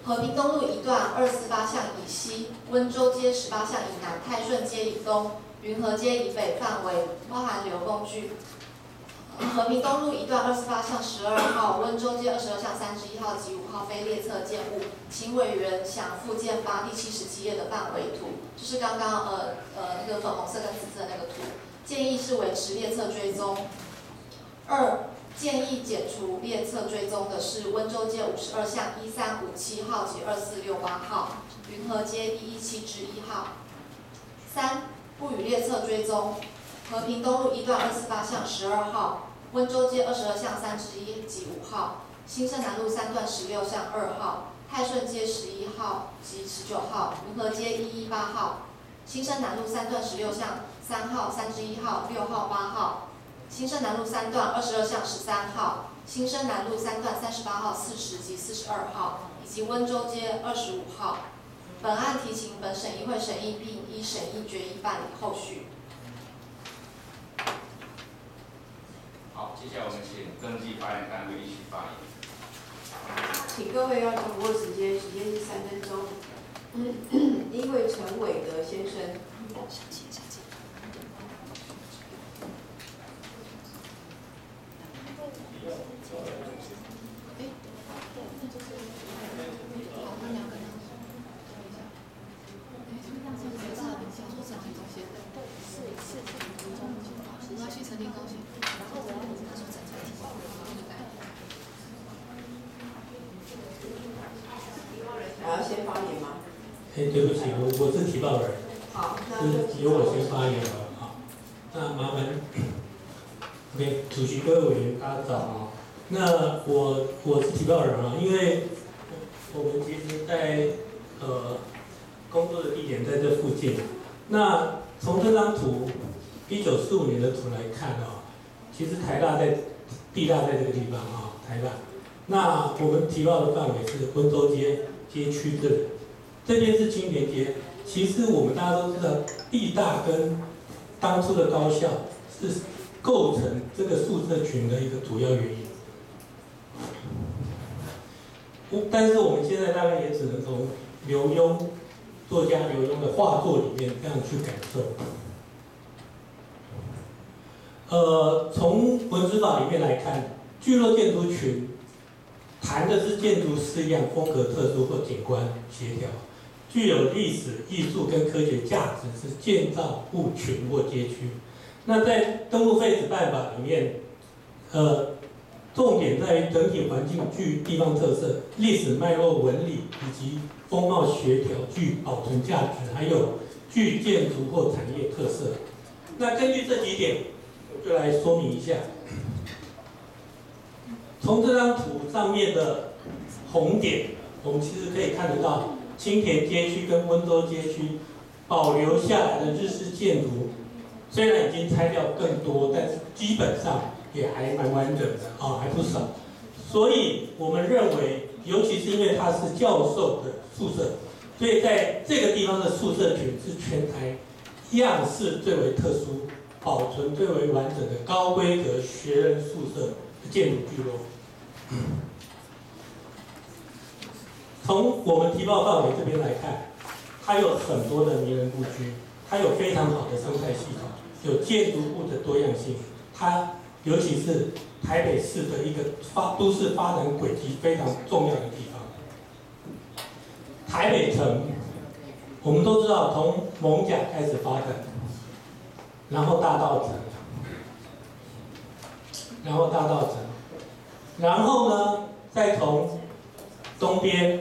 和平东路一段248巷以西，温州街18巷以南，泰顺街以东，云和街以北范围，包含流工具。和平东路一段28巷12号，温州街22巷31号及5号非列侧建物，请委员详附件8第77页的范围图，就是刚刚那个粉红色跟紫色的那个图。建议是维持列侧追踪。2. 建议解除列侧追踪的是温州街52巷1357号及2468号，云和街117至1号。3. 不予列侧追踪。和平东路一段248巷12号，温州街22巷3至1及5号，新生南路3段16巷2号，泰顺街11号及19号，云和街118号，新生南路3段16巷3号、3至1号、6号、8号，新生南路3段22巷13号，新生南路3段38号、40及42号，以及温州街25号。本案提请本审议会审议并依审议决议办理后续。 好，接下来我们请登记发言单位一起发言。 请各位要掌握时间，时间是3分钟。第一位陈伟德先生。还要先发言吗？ 对不起，我是提报人， 好，那是由我先发言了。好，那麻烦，OK， 主席各位委员大家早啊。那我是提报人啊，因为我们其实在工作的地点在这附近。那从这张图，1945年的图来看啊，其实地大在这个地方啊，台大。那我们提报的范围是温州街街区这里，这边是青田街。其实我们大家都知道，地大跟当初的高校是构成这个宿舍群的一个主要原因。但是我们现在大概也只能从作家刘墉的画作里面这样去感受。从文史法里面来看，聚落建筑群谈的是建筑式样、风格特殊或景观协调，具有历史、艺术跟科学价值是建造物群或街区。那在登录废止办法里面，重点在于整体环境具地方特色、历史脉络纹理以及风貌协调，具保存价值，还有具建筑或产业特色。那根据这几点，我就来说明一下。从这张图上面的红点，我们其实可以看得到青田街区跟温州街区保留下来的日式建筑，虽然已经拆掉更多，但是基本上也还蛮完整的啊，还不少。所以我们认为，尤其是因为它是教授的宿舍，所以在这个地方的宿舍群是全台样式最为特殊、保存最为完整的高规格学人宿舍的建筑聚落。从我们提报范围这边来看，它有很多的名人故居，它有非常好的生态系统，有建筑物的多样性，它尤其是台北市的一个都市发展轨迹非常重要的地方。台北城，我们都知道从艋舺开始发展，然后大稻埕，然后呢，再从东边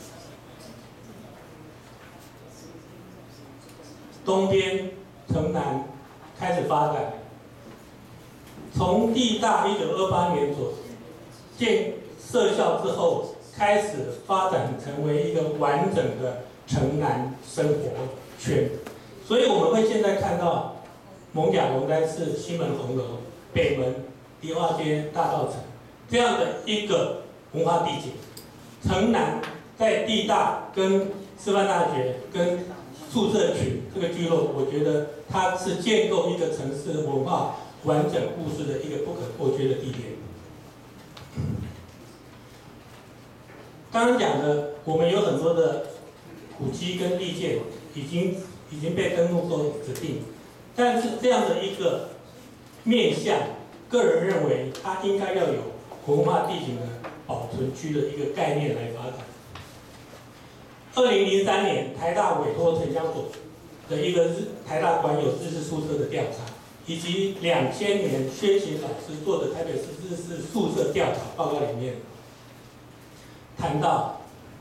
城南开始发展，从地大1928年设校之后，开始发展成为一个完整的城南生活圈。所以我们会现在看到艋舺龙山寺、西门红楼、北门、迪化街、大稻埕这样的一个文化地景。城南在地大跟师范大学跟宿舍群这个聚落，我觉得它是建构一个城市文化完整故事的一个不可或缺的地点。 刚刚讲的，我们有很多的古迹跟历建已经被登录做指定，但是这样的一个面向，个人认为它应该要有文化地景的保存区的一个概念来发展。2003年，台大委托城乡所的一个台大馆有日式宿舍的调查，以及2000年薛勤老师做的台北市日式宿舍调查报告里面谈到，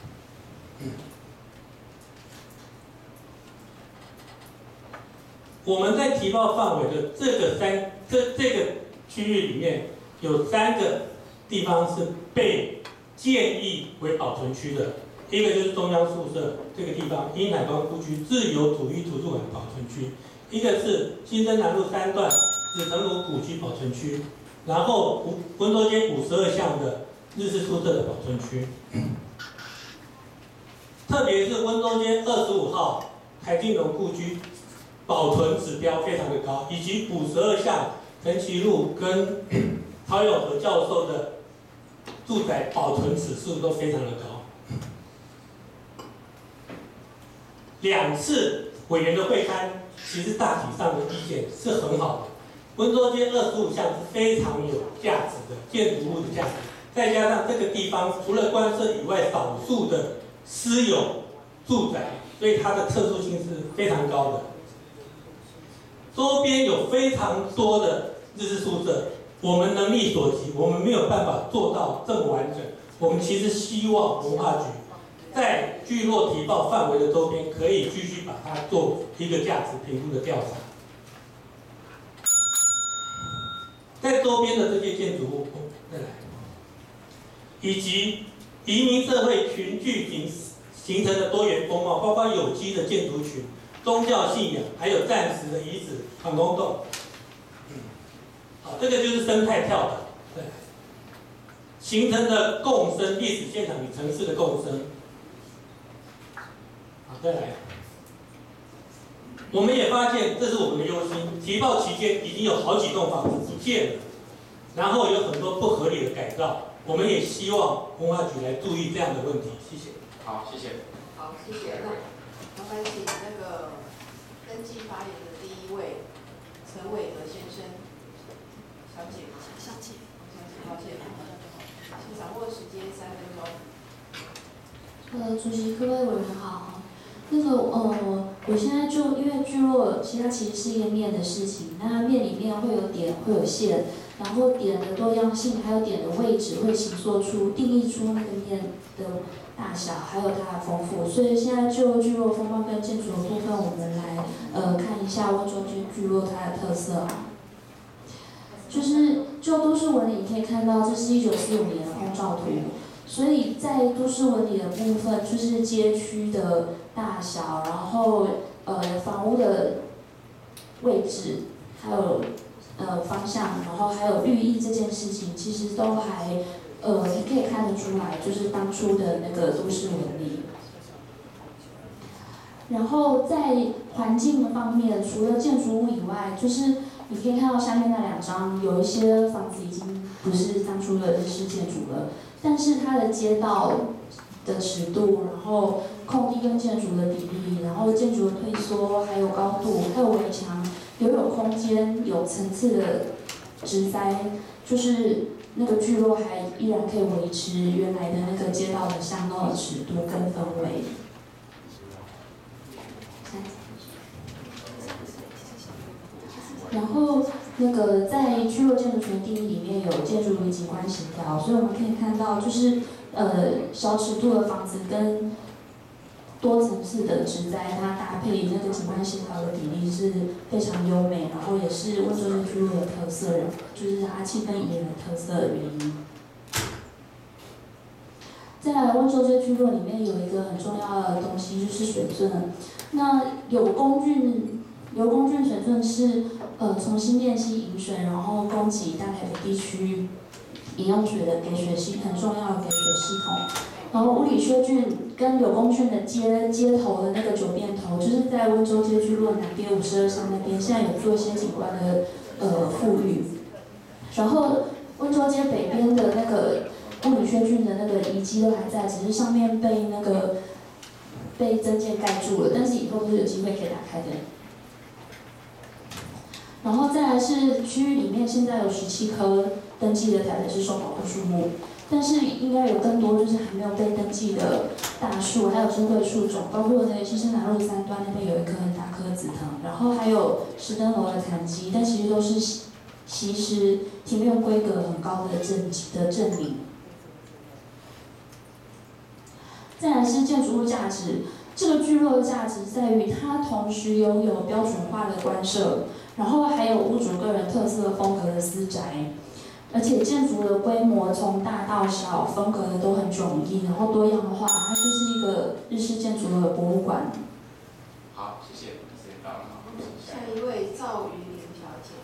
我们在提报范围的这个区域里面，有3个地方是被建议为保存区的。一个就是中央宿舍这个地方，因海关故居自由主义图书馆保存区；一个是新生南路3段紫藤庐古迹保存区，然后温州街52巷的日式宿舍的保存区。特别是温州街25号台静农故居保存指标非常的高，以及52巷陈其路跟曹永和教授的住宅保存指数都非常的高。2次委员的会勘，其实大体上的意见是很好的。温州街25巷是非常有价值的建筑物的价值，再加上这个地方除了官舍以外，少数的私有住宅，所以它的特殊性是非常高的。周边有非常多的日式宿舍，我们能力所及，我们没有办法做到这么完整。我们其实希望文化局在聚落提报范围的周边，可以继续把它做一个价值评估的调查。在周边的这些建筑物，再来，以及移民社会群聚形成的多元风貌，包括有机的建筑群、宗教信仰，还有暂时的遗址、防空洞。好，这个就是生态跳岛，对，形成的共生历史现场与城市的共生。好，再来，我们也发现，这是我们的忧心。提报期间已经有好几栋房子不见了，然后有很多不合理的改造，我们也希望文化局来注意这样的问题。谢谢。 好，谢谢。 好，谢谢。那麻烦请那个登记发言的第一位陈伟德先生，小姐，抱歉，请掌握时间3分钟。 主席、各位委员好。我现在就因为聚落，其实它其实是一个面的事情，那面里面会有点，会有线，然后点的多样性，还有点的位置，会形塑出、定义出那个面的大小，还有它的丰富。所以现在就聚落风貌跟建筑的部分，我们来看一下温州街聚落它的特色。就是就都市纹理，你可以看到，这是1945年的空照图。所以在都市纹理的部分，就是街区的大小，然后房屋的位置，还有方向，然后还有寓意这件事情，其实都还你可以看得出来，就是当初的那个都市纹理。然后在环境方面，除了建筑物以外，就是你可以看到下面那2张，有一些房子已经不是当初的日式建筑了。但是它的街道的尺度，然后空地跟建筑的比例，然后建筑的退缩，还有高度，还有围墙，有空间、有层次的植栽，就是那个聚落还依然可以维持原来的那个街道的巷道的尺度跟氛围。然后那个在聚落建筑群定义里面有建筑与景观协调，所以我们可以看到，就是小尺度的房子跟多层次的植栽，它搭配那个景观协调的比例是非常优美，然后也是温州街聚落的特色，就是它气氛宜人的特色的原因。再来，温州街聚落里面有一个很重要的东西就是水圳，那有公郡水圳是从新店溪引水，然后供给大台北地区饮用水的给水系很重要的给水系统。然后五里薛郡跟柳公郡的接头的那个九变头，就是在温州街聚落南边52巷那边，现在有做一些景观的富裕。然后温州街北边的那个物理学菌的那个遗迹都还在，只是上面被增建盖住了，但是以后都是有机会可以打开的。然后再来是区域里面现在有17棵登记的台北市受保护树木，但是应该有更多就是还没有被登记的大树，还有珍贵树种，包括那个新生南路3段那边有一棵很大棵紫藤，然后还有石灯楼的残基，但其实都是其实庭院规格很高的证明。再来是建筑物价值，这个聚落的价值在于它同时拥有标准化的官舍，然后还有屋主个人特色风格的私宅，而且建筑的规模从大到小，风格的都很迥异，然后多样化，它就是一个日式建筑的博物馆。 好，谢谢，时间到了， 下一位赵瑜玲小姐。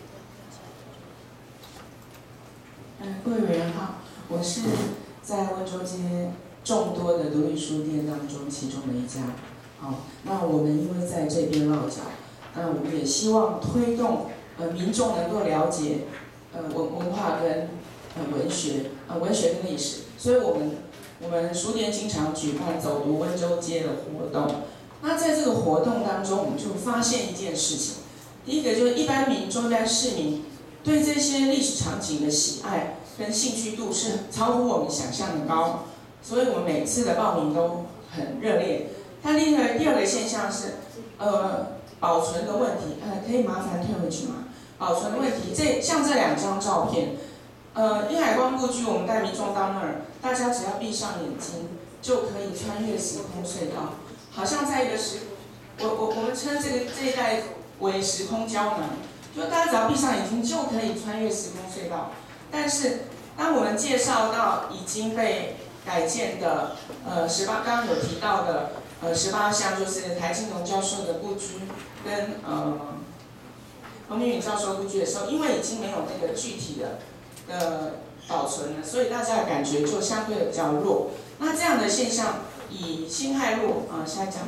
各位委员好，我是在温州街众多的独立书店当中其中的一家。好，那我们因为在这边落脚，那我们也希望推动民众能够了解文化跟文学跟历史，所以我们书店经常举办走读温州街的活动。那在这个活动当中，我们就发现一件事情，第一个就是一般民众、一般市民对这些历史场景的喜爱跟兴趣度是超乎我们想象的高，所以我们每次的报名都很热烈。它第二个现象是，保存的问题，可以麻烦退回去吗？保存的问题，像这2张照片，滨海光故居，我们带民众到那儿，大家只要闭上眼睛就可以穿越时空隧道，好像在一个我们称这一带为时空胶囊，就大家只要闭上眼睛就可以穿越时空隧道。但是当我们介绍到已经被改建的刚刚有提到的18项，就是台金龙教授的故居跟彭明允教授故居的时候，因为已经没有那个具体的保存了，所以大家的感觉就相对的比较弱。那这样的现象，以辛亥路下一张，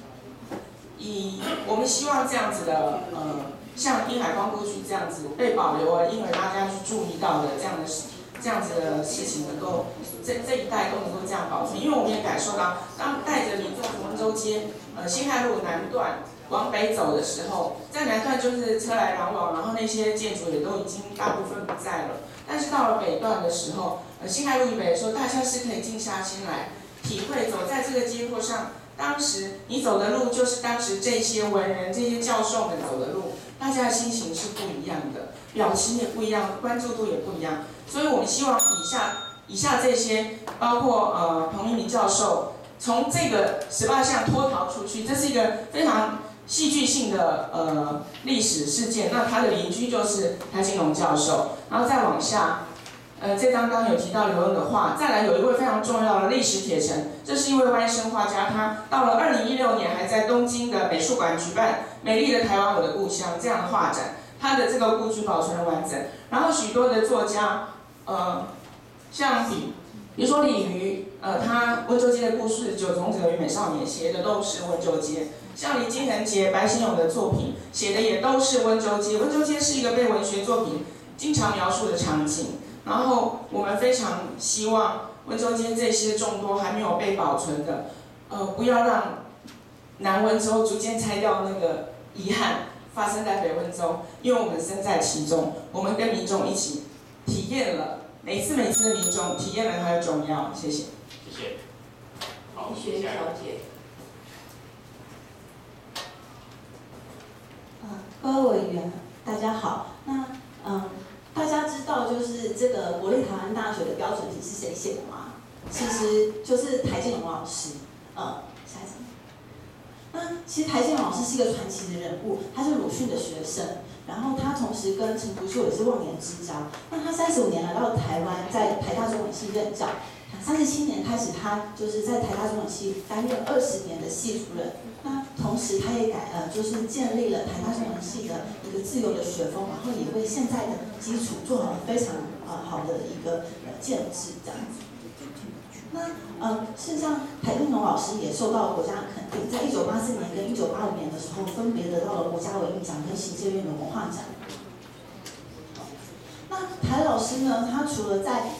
我们希望这样子的像滨海光故居这样子被保留了，因为大家去注意到的这样子的事情能够这一带都能够这样保存，因为我们也感受到，当带着民众从温州街辛亥路南段往北走的时候，在南段就是车来人往，然后那些建筑也都已经大部分不在了。但是到了北段的时候，辛亥路以北的时候，大家是可以静下心来体会走在这个街坡上，当时你走的路就是当时这些文人、这些教授们走的路，大家的心情是不一样的，表情也不一样，关注度也不一样。所以我们希望以下这些，包括彭明敏教授从这个18项脱逃出去，这是一个非常戏剧性的历史事件。那他的邻居就是台金龙教授，然后再往下，这张刚刚有提到刘墉的画，再来有一位非常重要的历史铁城，这是一位弯生画家，他到了2016年还在东京的美术馆举办《美丽的台湾，我的故乡》这样的画展，他的这个故居保存了完整。然后许多的作家，像比如说李渔，他温州街的故事《九重者与美少年》写的都是温州街。像林金恒杰、白先勇的作品写的也都是温州街。温州街是一个被文学作品经常描述的场景。然后我们非常希望温州街这些众多还没有被保存的，不要让南温州逐渐拆掉那个遗憾发生在北温州，因为我们身在其中，我们跟民众一起体验了每次的民众体验了它的重要。谢谢。 谢谢。好， 李雪小姐。 各位委员，大家好。那大家知道就是这个国立台湾大学的标准题是谁写的吗？其实就是台金龙老师。下一张。那其实台金龙老师是一个传奇的人物，他是鲁迅的学生，然后他同时跟陈独秀也是忘年之交。那他35年来到台湾，在台大中文系任教。37年开始，他就是在台大中文系担任20年的系主任。那同时，他也就是建立了台大中文系的一个自由的学风，然后也为现在的基础做好了非常好的一个建制这样子。那事实上，台金龙老师也受到国家的肯定，在1984年跟1985年的时候，分别得到了国家文艺奖跟行政院的文化奖。那台老师呢，他除了在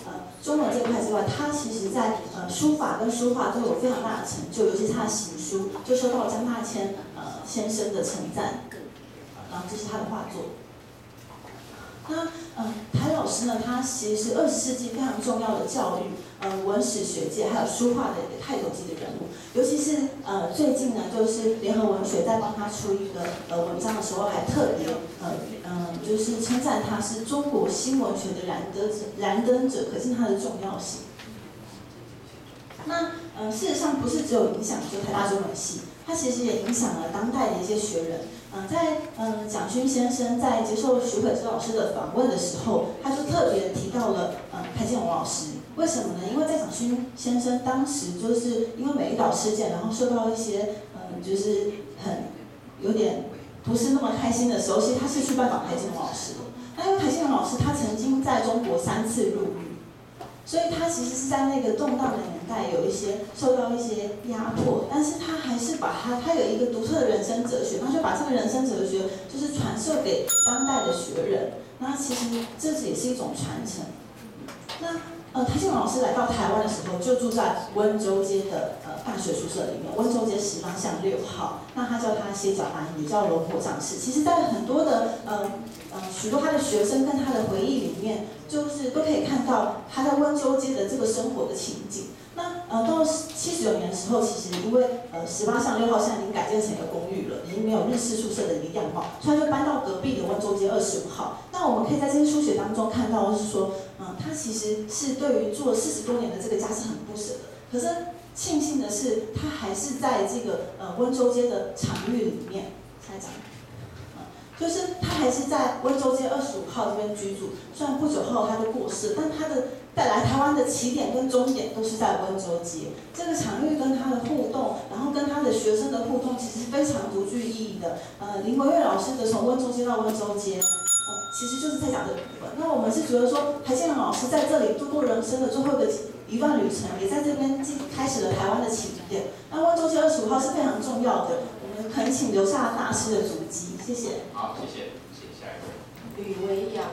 中文这一块之外，他其实在书法跟书画都有非常大的成就，尤其是他的行书就受到江大千先生的称赞，然后这是他的画作。那谭老师呢，他其实是20世纪非常重要的教育、文史学界还有书画的一个泰斗级的人物，尤其是最近呢，就是联合文学在帮他出一个文章的时候，还特别就是称赞他是中国新文学的燃灯者，可见他的重要性。那事实上不是只有影响就台大中文系，他其实也影响了当代的一些学人。在蒋勋先生在接受徐慧芝老师的访问的时候，他就特别提到了蔡建龙老师。为什么呢？因为在蒋勋先生当时就是因为美丽岛事件，然后受到一些就是很有点不是那么开心的时候，其实他是去拜访蔡建龙老师的。那因为蔡建龙老师他曾经在中国3次入狱，所以他其实是在那个动荡的年代有一些受到一些压迫，但是他还是把他有一个独特的人生哲学，他就把这个人生哲学就是传授给当代的学人。那其实这也是一种传承。那蔡建龙老师来到台湾的时候，就住在温州街的大学宿舍里面，温州街10方巷6号。那他叫他歇脚庵，也叫龙火藏室。其实，在很多的许多他的学生跟他的回忆里面，就是都可以看到他在温州街的这个生活的情景。那到79年的时候，其实因为18巷6号现在已经改建成一个公寓了，已经没有日式宿舍的一个样貌，所以他就搬到隔壁的温州街25号。那我们可以在这些书写当中看到，就是说，他其实是对于做40多年的这个家是很不舍的。可是庆幸的是，他还是在这个温州街的场域里面。下一张。就是他还是在温州街25号这边居住，虽然不久后他就过世，但他的带来台湾的起点跟终点都是在温州街。这个场域跟他的互动，然后跟他的学生的互动，其实是非常独具意义的。林文月老师的从温州街到温州街，其实就是在讲这个部分。那我们是觉得说，台建龙老师在这里度过人生的最后一段旅程，也在这边开始了台湾的起点。那温州街25号是非常重要的，我们恳请留下大师的足迹。谢谢。 好，谢谢。请下一位。 吕维扬。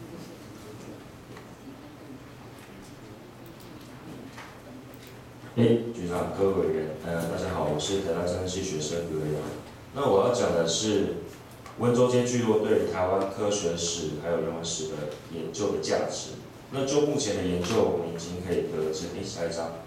局长、各位委员，大家好，我是台大政治系学生吕维扬。那我要讲的是温州街聚落对台湾科学史还有人文史的研究的价值。那就目前的研究，我们已经可以得知，下一张。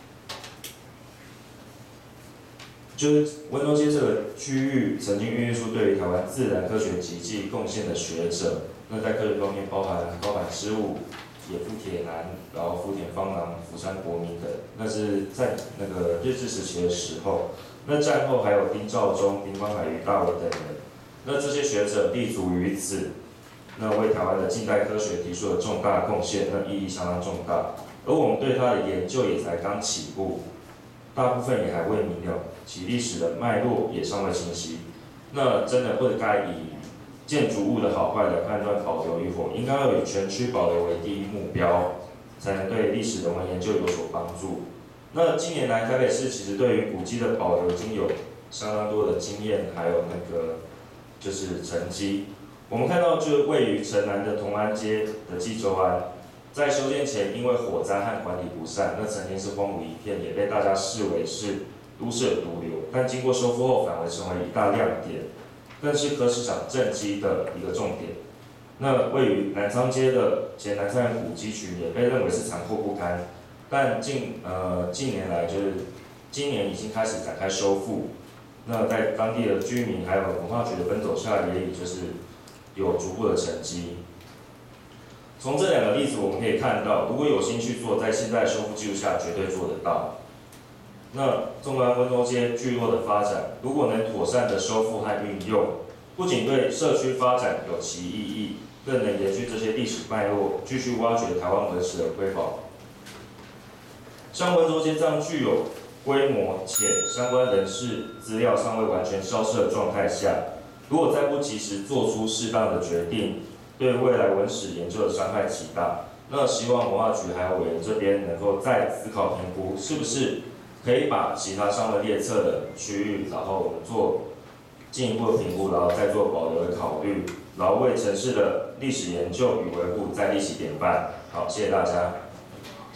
就是温州街这个区域曾经孕育出对于台湾自然科学奇迹贡献的学者，那在科学方面包含高坂之武、野夫铁男，然后福田芳郎、福山国民等，那是在那个日治时期的时候。那战后还有丁肇中、丁方海、于大伟等人，那这些学者立足于此，那为台湾的近代科学提出了重大贡献，那意义相当重大。而我们对它的研究也才刚起步，大部分也还未明了，其历史的脉络也尚未清晰。那真的不该以建筑物的好坏来判断保留与否，应该要以全区保留为第一目标，才能对历史人文研究有所帮助。那近年来台北市其实对于古迹的保留已经有相当多的经验，还有那个就是成绩。我们看到就是位于城南的同安街的济州庵，在修建前因为火灾和管理不善，那曾经是荒芜一片，也被大家视为是都市的毒瘤。但经过修复后，反而成为一大亮点，更是柯市长政绩的一个重点。那位于南昌街的前南昌古迹群也被认为是残破不堪，但近年来就是今年已经开始展开修复。那在当地的居民还有文化局的奔走下，也已就是有逐步的成绩。从这两个例子我们可以看到，如果有心去做，在现在修复技术下绝对做得到。那纵观温州街聚落的发展，如果能妥善的修复和运用，不仅对社区发展有其意义，更能延续这些历史脉络，继续挖掘台湾文史的瑰宝。像温州街这样具有规模且相关人士资料尚未完全消失的状态下，如果再不及时做出适当的决定，对未来文史研究的伤害极大。那希望文化局还有委员这边能够再思考评估，是不是可以把其他尚未列册的区域，然后我们做进一步的评估，然后再做保留的考虑，然后为城市的历史研究与维护再立起典范。好，谢谢大家。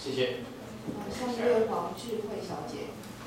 谢谢。 下一位黄智慧小姐。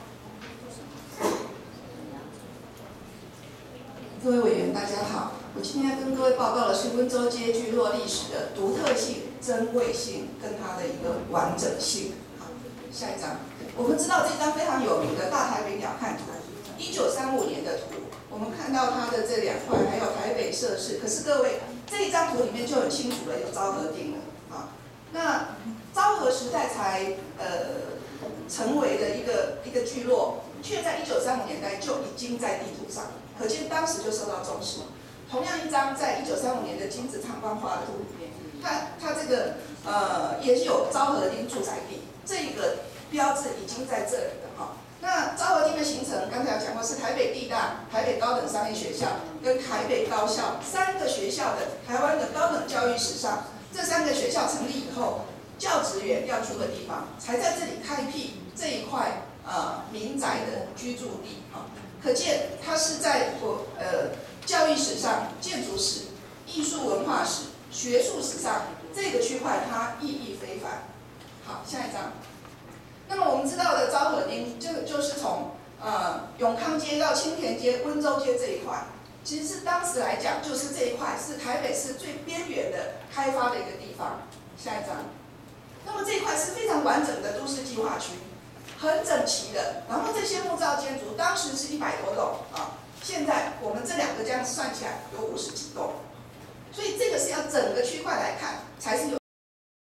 各位委员，大家好。我今天要跟各位报告的是温州街聚落历史的独特性、珍贵性跟它的一个完整性。好，下一张。我们知道这张非常有名的大台北鸟瞰图，1935年的图。我们看到它的这两块，还有台北设市。可是各位，这一张图里面就很清楚了，有昭和町了啊。那昭和时代才成为的一个聚落，却在1935年代就已经在地图上，可见当时就受到重视。同样一张在1935年的金子长官画的图里面，它这个也是有昭和町住宅地，这个标志已经在这里了哈。那昭和町的形成，刚才有讲过是台北地大、台北高等商业学校跟台北高校3个学校的台湾的高等教育史上，这3个学校成立以后，教职员要住的地方，才在这里开辟这一块民宅的居住地啊。可见它是在教育史上、建筑史、艺术文化史、学术史上这个区块它意义非凡。好，下一张。那么我们知道的昭和町，就是从永康街到青田街、温州街这一块，其实是当时来讲，就是这一块是台北市最边缘的开发的一个地方。下一张。那么这一块是非常完整的都市计划区，很整齐的。然后这些木造建筑当时是100多栋啊，现在我们这2个这样算起来有50几栋，所以这个是要整个区块来看才是有。